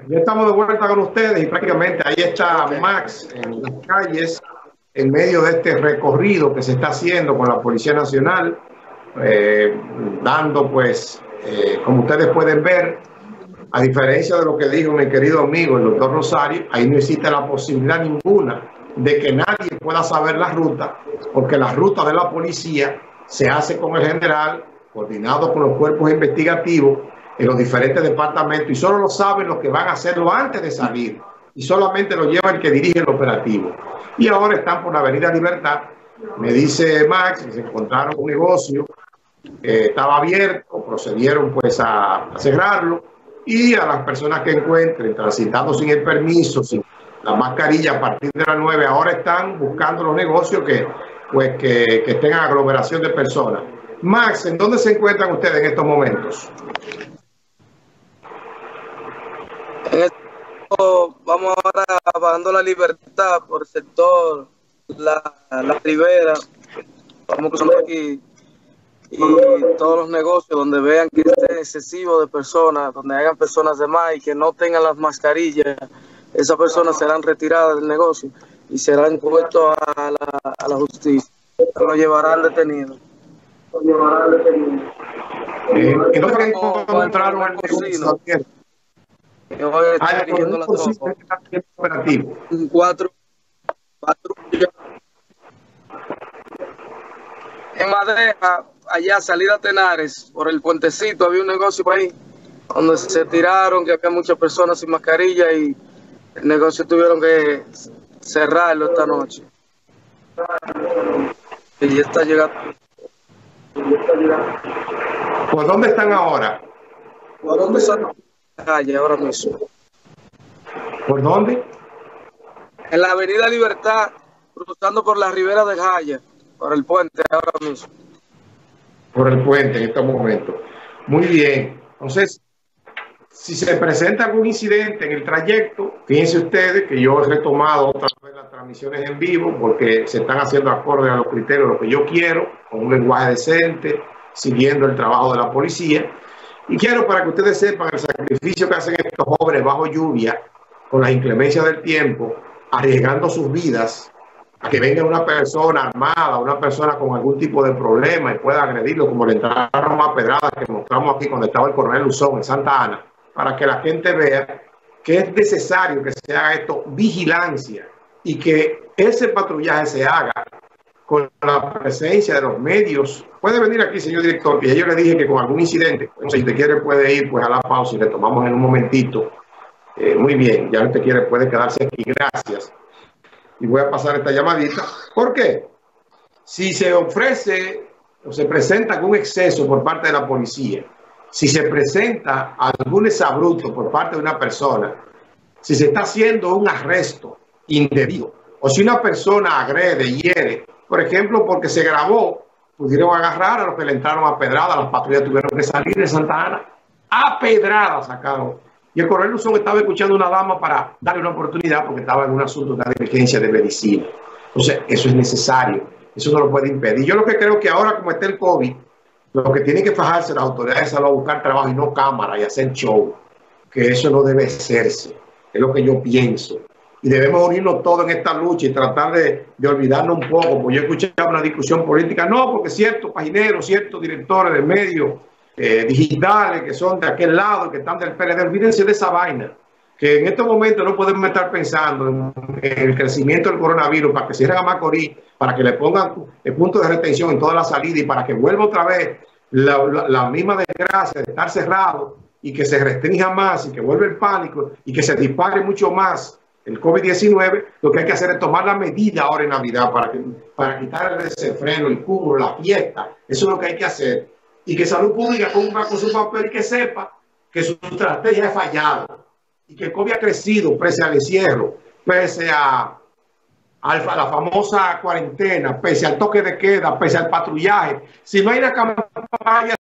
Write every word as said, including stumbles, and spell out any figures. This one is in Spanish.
Ya estamos de vuelta con ustedes y prácticamente ahí está Max en las calles, en medio de este recorrido que se está haciendo con la Policía Nacional, eh, dando pues, eh, como ustedes pueden ver, a diferencia de lo que dijo mi querido amigo el doctor Rosario, ahí no existe la posibilidad ninguna de que nadie pueda saber la ruta, porque la ruta de la policía se hace con el general, coordinado con los cuerpos investigativos en los diferentes departamentos, y solo lo saben los que van a hacerlo antes de salir, y solamente lo lleva el que dirige el operativo. Y ahora están por la Avenida Libertad. Me dice Max que se encontraron un negocio que estaba abierto, procedieron pues a, a cerrarlo, y a las personas que encuentren transitando sin el permiso, sin la mascarilla a partir de las nueve, ahora están buscando los negocios que, pues, que, que estén en aglomeración de personas. Max, ¿en dónde se encuentran ustedes en estos momentos? En esto vamos ahora bajando la Libertad por el sector La, la Ribera. Vamos cruzando aquí y todos los negocios donde vean que esté excesivo de personas, donde hayan personas de más y que no tengan las mascarillas, esas personas serán retiradas del negocio y serán puestos a la, a la justicia. Lo llevarán detenido. Lo llevarán detenido. Eh, ¿Y dónde encontraron el negocio? Yo estoy dirigiendo la tropa. Operativo. Cuatro patrullas en Madeja, allá salida Tenares, por el puentecito, había un negocio por ahí, donde se tiraron, que había muchas personas sin mascarilla y el negocio tuvieron que cerrarlo esta noche. Y ya está llegando. ¿Por dónde están ahora? ¿Por dónde están? Calle ahora mismo. ¿Por dónde? En la Avenida Libertad, cruzando por la Ribera de Jaya, por el puente ahora mismo. Por el puente en estos momentos. Muy bien. Entonces, si se presenta algún incidente en el trayecto, fíjense ustedes que yo he retomado otra vez las transmisiones en vivo porque se están haciendo acorde a los criterios de lo que yo quiero, con un lenguaje decente, siguiendo el trabajo de la policía. Y quiero para que ustedes sepan el sacrificio que hacen estos jóvenes bajo lluvia, con las inclemencias del tiempo, arriesgando sus vidas a que venga una persona armada, una persona con algún tipo de problema y pueda agredirlo, como le entraron a pedradas que mostramos aquí cuando estaba el coronel Luzón en Santa Ana, para que la gente vea que es necesario que se haga esto, vigilancia, y que ese patrullaje se haga con la presencia de los medios. Puede venir aquí, señor director, que ya yo le dije que con algún incidente, pues, si usted quiere puede ir pues a la pausa y le tomamos en un momentito. Eh, muy bien, ya usted quiere puede quedarse aquí, gracias. Y voy a pasar esta llamadita. ¿Por qué? Si se ofrece o se presenta algún exceso por parte de la policía, si se presenta algún exabrupto por parte de una persona, si se está haciendo un arresto indebido, o si una persona agrede, hiere, por ejemplo, porque se grabó, pudieron agarrar a los que le entraron a pedradas, las patrullas tuvieron que salir de Santa Ana, a pedradas sacaron. Y el coronel Luzón estaba escuchando a una dama para darle una oportunidad porque estaba en un asunto de emergencia de medicina. Entonces, eso es necesario. Eso no lo puede impedir. Yo lo que creo que ahora, como está el COVID, lo que tienen que fajarse las autoridades es a buscar trabajo y no cámara y hacer show. Que eso no debe hacerse. Es lo que yo pienso. Y debemos unirnos todos en esta lucha y tratar de, de olvidarnos un poco. Porque yo escuché una discusión política. No, porque ciertos pagineros, ciertos directores de medios Eh, digitales que son de aquel lado, que están del P L D, olvídense de esa vaina, que en estos momentos no podemos estar pensando en, en el crecimiento del coronavirus para que cierren a Macorís, para que le pongan el punto de retención en toda la salida y para que vuelva otra vez la, la, la misma desgracia de estar cerrado y que se restrinja más y que vuelva el pánico y que se dispare mucho más el COVID diecinueve. Lo que hay que hacer es tomar la medida ahora en Navidad para, que, para quitar el desenfreno, el cubro, la fiesta. Eso es lo que hay que hacer. Y que Salud Pública cumpla con su papel y que sepa que su estrategia ha fallado y que el COVID ha crecido pese al encierro, pese a, a la famosa cuarentena, pese al toque de queda, pese al patrullaje. Si no hay una campaña